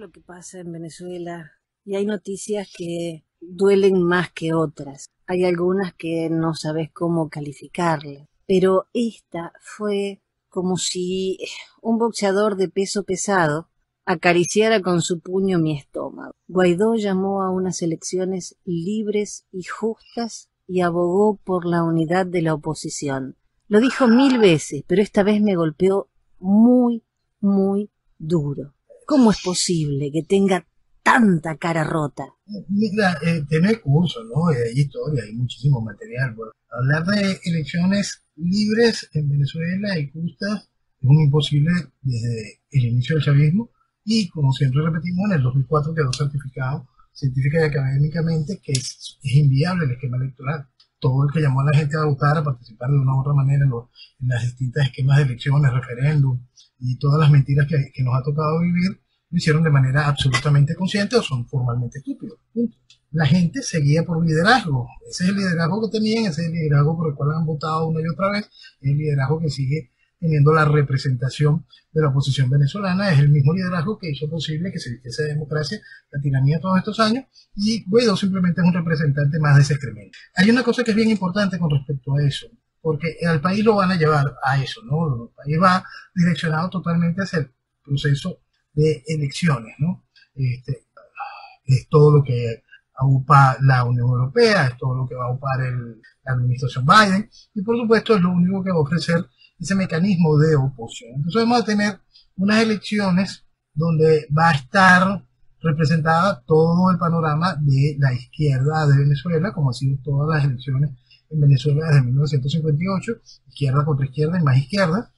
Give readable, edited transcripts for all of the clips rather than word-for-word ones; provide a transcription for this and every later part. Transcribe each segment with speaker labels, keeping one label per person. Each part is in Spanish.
Speaker 1: lo que pasa en Venezuela y hay noticias que duelen más que otras. Hay algunas que no sabes cómo calificarlas, pero esta fue como si un boxeador de peso pesado acariciara con su puño mi estómago. Guaidó llamó a unas elecciones libres y justas y abogó por la unidad de la oposición. Lo dijo 1000 veces, pero esta vez me golpeó muy, muy duro. ¿Cómo es posible que tenga tanta cara rota?
Speaker 2: Mira, tiene curso, ¿no? Hay historia, hay muchísimo material. Bueno, hablar de elecciones libres en Venezuela y justas es un imposible desde el inicio del chavismo y, como siempre repetimos, en el 2004 quedó certificado científica y académicamente que es inviable el esquema electoral. Todo el que llamó a la gente a votar, a participar de una u otra manera en las distintas esquemas de elecciones, referéndum y todas las mentiras que nos ha tocado vivir, lo hicieron de manera absolutamente consciente o son formalmente estúpidos. Punto. La gente seguía por liderazgo. Ese es el liderazgo que tenían, ese es el liderazgo por el cual han votado una y otra vez, es el liderazgo que sigue teniendo la representación de la oposición venezolana, es el mismo liderazgo que hizo posible que se vistiese de democracia la tiranía todos estos años, y Guaidó simplemente es un representante más de ese excremento. Hay una cosa que es bien importante con respecto a eso, porque al país lo van a llevar a eso, ¿no? El país va direccionado totalmente hacia el proceso de elecciones, ¿no? Es todo lo que aupa la Unión Europea, es todo lo que va a aupar la administración Biden, y por supuesto es lo único que va a ofrecer ese mecanismo de oposición. Entonces vamos a tener unas elecciones donde va a estar representada todo el panorama de la izquierda de Venezuela, como ha sido todas las elecciones en Venezuela desde 1958, izquierda contra izquierda y más izquierda,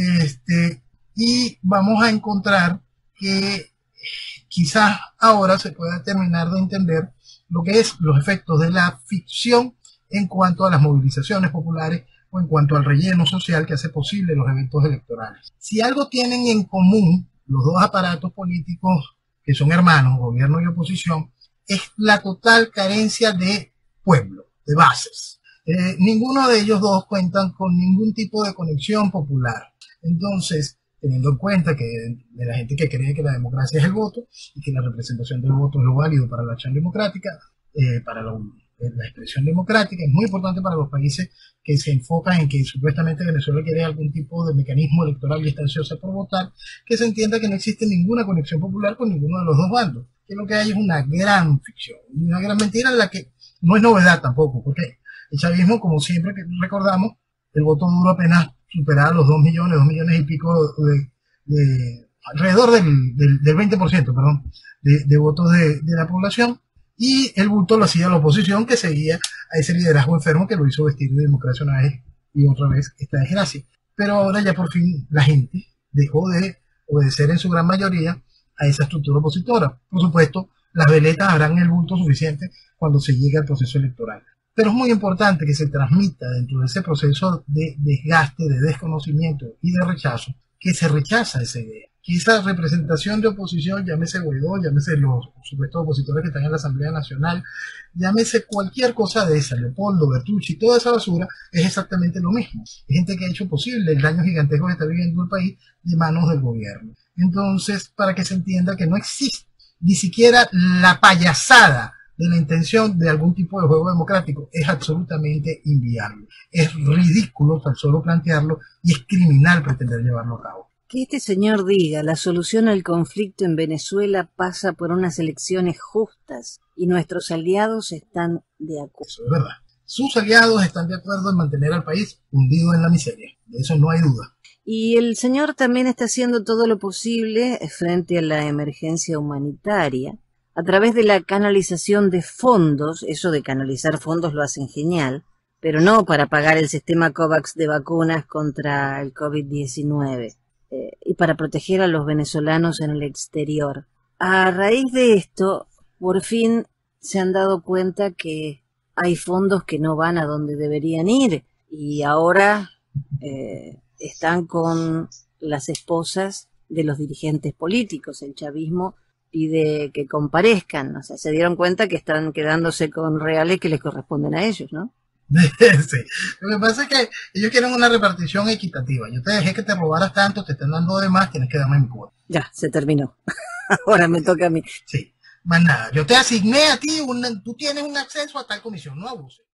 Speaker 2: y vamos a encontrar que quizás ahora se pueda terminar de entender lo que es los efectos de la ficción en cuanto a las movilizaciones populares o en cuanto al relleno social que hace posible los eventos electorales. Si algo tienen en común los dos aparatos políticos que son hermanos, gobierno y oposición, es la total carencia de pueblo, de bases. Ninguno de ellos dos cuentan con ningún tipo de conexión popular. Entonces, teniendo en cuenta que de la gente que cree que la democracia es el voto y que la representación del voto es lo válido para la acción democrática, para la expresión democrática, es muy importante para los países que se enfocan en que supuestamente Venezuela quiere algún tipo de mecanismo electoral y está ansiosa por votar, que se entienda que no existe ninguna conexión popular con ninguno de los dos bandos, que lo que hay es una gran ficción, una gran mentira en la que no es novedad tampoco, porque el chavismo, como siempre que recordamos, el voto duro apenas superaba los 2 millones y pico alrededor del 20%, perdón, de votos de la población, y el bulto lo hacía la oposición, que seguía a ese liderazgo enfermo que lo hizo vestir de democracia una vez y otra vez esta desgracia. Pero ahora ya por fin la gente dejó de obedecer en su gran mayoría a esa estructura opositora. Por supuesto, las veletas habrán el bulto suficiente cuando se llegue al proceso electoral. Pero es muy importante que se transmita dentro de ese proceso de desgaste, de desconocimiento y de rechazo, que se rechaza esa idea. Que esa representación de oposición, llámese Guaidó, llámese los supuestos opositores que están en la Asamblea Nacional, llámese cualquier cosa de esa, Leopoldo, Bertucci, toda esa basura, es exactamente lo mismo. Es gente que ha hecho posible el daño gigantesco que está viviendo el país de manos del gobierno. Entonces, para que se entienda que no existe ni siquiera la payasada de la intención de algún tipo de juego democrático, es absolutamente inviable. Es ridículo tan solo plantearlo y es criminal pretender llevarlo a cabo.
Speaker 1: Que este señor diga la solución al conflicto en Venezuela pasa por unas elecciones justas y nuestros aliados están de acuerdo.
Speaker 2: Eso es verdad. Sus aliados están de acuerdo en mantener al país hundido en la miseria. De eso no hay duda.
Speaker 1: Y el señor también está haciendo todo lo posible frente a la emergencia humanitaria a través de la canalización de fondos. Eso de canalizar fondos lo hacen genial, pero no para pagar el sistema COVAX de vacunas contra el COVID-19 y para proteger a los venezolanos en el exterior. A raíz de esto, por fin se han dado cuenta que hay fondos que no van a donde deberían ir y ahora están con las esposas de los dirigentes políticos. El chavismo pide que comparezcan, o sea, se dieron cuenta que están quedándose con reales que les corresponden a ellos, ¿no?
Speaker 2: Sí. Lo que pasa es que ellos quieren una repartición equitativa. Yo te dejé que te robaras tanto, te están dando de más, tienes que darme mi cuota.
Speaker 1: Ya, se terminó. Ahora me toca a mí.
Speaker 2: Sí, más nada. Yo te asigné a ti, tú tienes un acceso a tal comisión, no abuses.